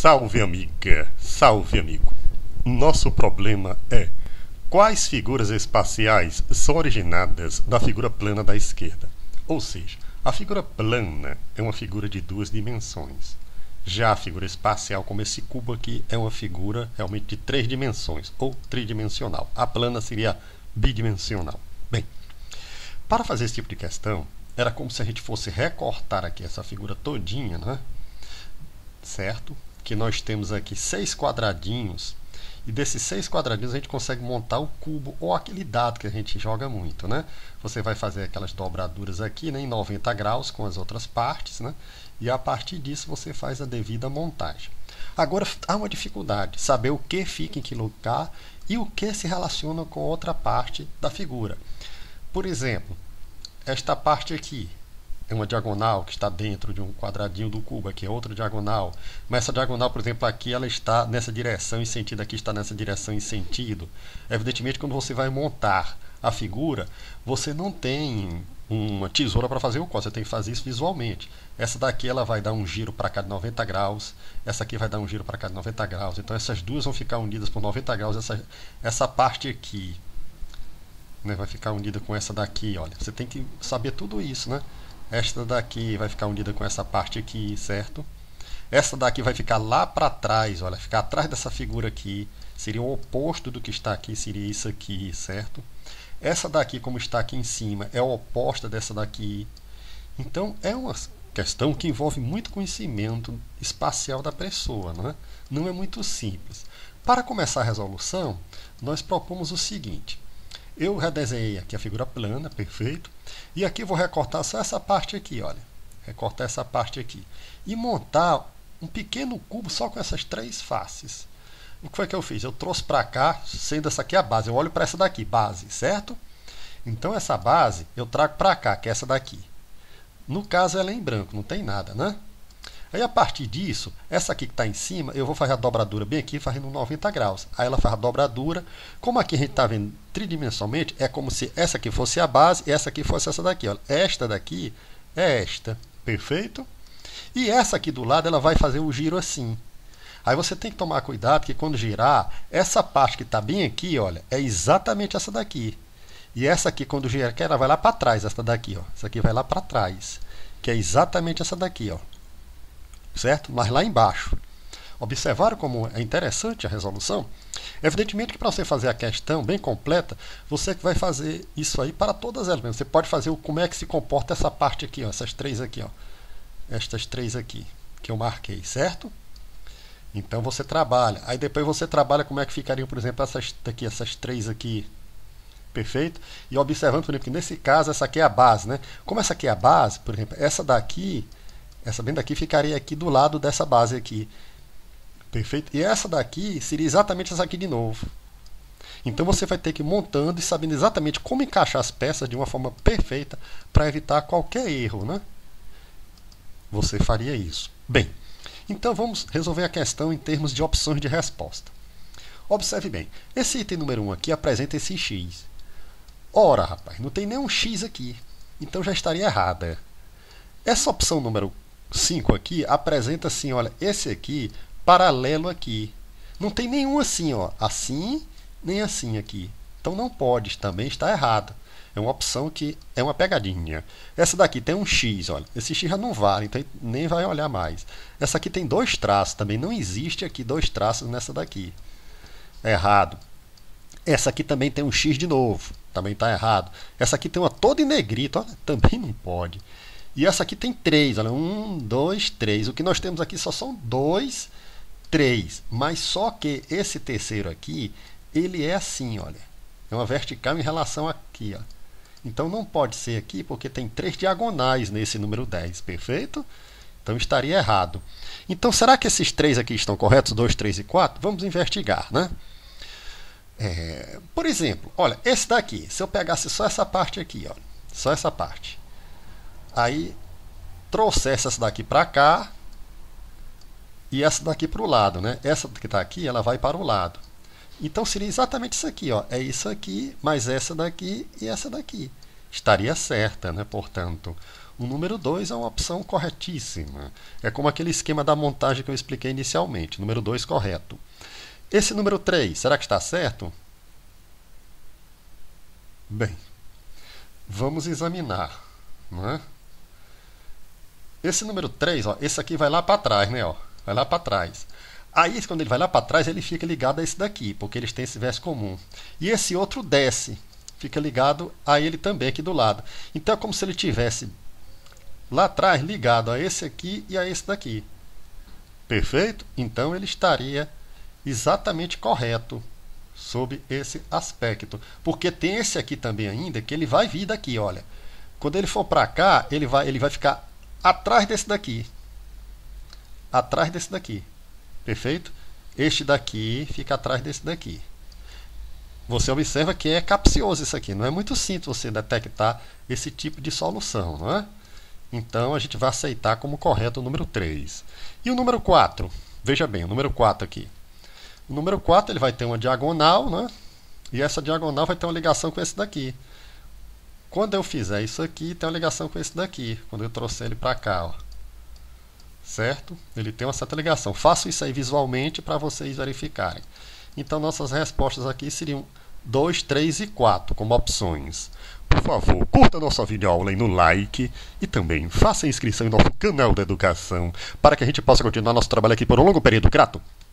Salve amiga, salve amigo. Nosso problema é: quais figuras espaciais são originadas da figura plana da esquerda? Ou seja, a figura plana é uma figura de duas dimensões. Já a figura espacial, como esse cubo aqui, é uma figura realmente de três dimensões, ou tridimensional. A plana seria bidimensional. Bem, para fazer esse tipo de questão, era como se a gente fosse recortar aqui essa figura todinha, né? Certo? Que nós temos aqui 6 quadradinhos, e desses 6 quadradinhos a gente consegue montar o cubo, ou aquele dado que a gente joga muito, né? Você vai fazer aquelas dobraduras aqui, né, em 90 graus com as outras partes, né? E a partir disso você faz a devida montagem. Agora há uma dificuldade, saber o que fica em que lugar e o que se relaciona com outra parte da figura. Por exemplo, esta parte aqui é uma diagonal que está dentro de um quadradinho do cubo, aqui é outra diagonal, mas essa diagonal, por exemplo, aqui ela está nessa direção em sentido, aqui está nessa direção em sentido. Evidentemente, quando você vai montar a figura, você não tem uma tesoura para fazer o corte, você tem que fazer isso visualmente. Essa daqui ela vai dar um giro para cá de 90 graus, essa aqui vai dar um giro para cá de 90 graus, então essas duas vão ficar unidas por 90 graus, essa parte aqui, né, vai ficar unida com essa daqui, olha, você tem que saber tudo isso, né? Esta daqui vai ficar unida com essa parte aqui, certo? Essa daqui vai ficar lá para trás, olha, ficar atrás dessa figura aqui, seria o oposto do que está aqui, seria isso aqui, certo? Essa daqui, como está aqui em cima, é oposta dessa daqui. Então, é uma questão que envolve muito conhecimento espacial da pessoa, né? Não é muito simples. Para começar a resolução, nós propomos o seguinte. Eu redesenhei aqui a figura plana, perfeito. E aqui eu vou recortar só essa parte aqui, olha. Recortar essa parte aqui. E montar um pequeno cubo só com essas 3 faces. O que foi que eu fiz? Eu trouxe para cá, sendo essa aqui a base. Eu olho para essa daqui, base, certo? Então essa base eu trago para cá, que é essa daqui. No caso ela é em branco, não tem nada, né? Aí a partir disso, essa aqui que está em cima, eu vou fazer a dobradura bem aqui, fazendo 90 graus. Aí ela faz a dobradura. Como aqui a gente está vendo tridimensionalmente, é como se essa aqui fosse a base e essa aqui fosse essa daqui. Olha. Esta daqui é esta. Perfeito? E essa aqui do lado, ela vai fazer o giro assim. Aí você tem que tomar cuidado que quando girar, essa parte que está bem aqui, olha, é exatamente essa daqui. E essa aqui, quando girar, ela vai lá para trás, essa daqui, ó. Essa aqui vai lá para trás, que é exatamente essa daqui, ó. Certo? Mas lá embaixo. Observaram como é interessante a resolução? Evidentemente que para você fazer a questão bem completa, você vai fazer isso aí para todas elas. Você pode fazer como é que se comporta essa parte aqui, ó, essas 3 aqui, ó. Estas 3 aqui que eu marquei, certo? Então você trabalha. Aí depois você trabalha como é que ficariam, por exemplo, essas 3 aqui. Perfeito? E observando, por exemplo, que nesse caso essa aqui é a base, né? Como essa aqui é a base, por exemplo, essa daqui, essa bem daqui ficaria aqui do lado dessa base aqui. Perfeito? E essa daqui seria exatamente essa aqui de novo. Então você vai ter que ir montando e sabendo exatamente como encaixar as peças de uma forma perfeita para evitar qualquer erro, né? Você faria isso. Bem, então vamos resolver a questão em termos de opções de resposta. Observe bem, esse item número 1 aqui apresenta esse x. Ora, rapaz, não tem nenhum x aqui. Então já estaria errada. Essa opção número 5 aqui apresenta assim, olha, esse aqui paralelo aqui. Não tem nenhum assim, ó, assim, nem assim aqui. Então não pode, também está errado. É uma opção que é uma pegadinha. Essa daqui tem um x, olha. Esse x já não vale, então nem vai olhar mais. Essa aqui tem 2 traços, também não existe aqui 2 traços nessa daqui. É errado. Essa aqui também tem um x de novo, também está errado. Essa aqui tem uma toda em negrito, olha, também não pode. E essa aqui tem 3, olha, 1, 2, 3. O que nós temos aqui só são 2, 3. Mas só que esse terceiro aqui, ele é assim, olha. É uma vertical em relação aqui, ó. Então não pode ser aqui porque tem 3 diagonais nesse número 10, perfeito? Então estaria errado. Então será que esses 3 aqui estão corretos? 2, 3 e 4? Vamos investigar, né? Por exemplo, olha, esse daqui, se eu pegasse só essa parte aqui, olha, só essa parte. Aí trouxesse essa daqui para cá e essa daqui para o lado, né? Essa que está aqui, ela vai para o lado. Então seria exatamente isso aqui, ó. É isso aqui, mais essa daqui e essa daqui. estaria certa, né? Portanto, o número 2 é uma opção corretíssima. É como aquele esquema da montagem que eu expliquei inicialmente. Número 2 correto. Esse número 3, será que está certo? Bem, vamos examinar. Não é? Esse número 3, ó, esse aqui vai lá para trás, né? Ó, vai lá para trás. Aí, quando ele vai lá para trás, ele fica ligado a esse daqui, porque eles têm esse verso comum. E esse outro desce, fica ligado a ele também aqui do lado. Então é como se ele tivesse lá atrás ligado a esse aqui e a esse daqui. Perfeito? Então ele estaria exatamente correto sob esse aspecto. Porque tem esse aqui também ainda, que ele vai vir daqui, olha. Quando ele for para cá, ele vai ficar atrás desse daqui. Atrás desse daqui. Perfeito? Este daqui fica atrás desse daqui. Você observa que é capcioso isso aqui. Não é muito simples você detectar esse tipo de solução, não é? Então a gente vai aceitar como correto o número 3. E o número 4? Veja bem, o número 4 aqui. O número 4 ele vai ter uma diagonal, né? E essa diagonal vai ter uma ligação com esse daqui. Quando eu fizer isso aqui, tem uma ligação com esse daqui. Quando eu trouxer ele para cá, ó. Certo? Ele tem uma certa ligação. Faço isso aí visualmente para vocês verificarem. Então nossas respostas aqui seriam 2, 3 e 4 como opções. Por favor, curta nossa videoaula aí no like e também faça inscrição em nosso canal da educação para que a gente possa continuar nosso trabalho aqui por um longo período. Grato!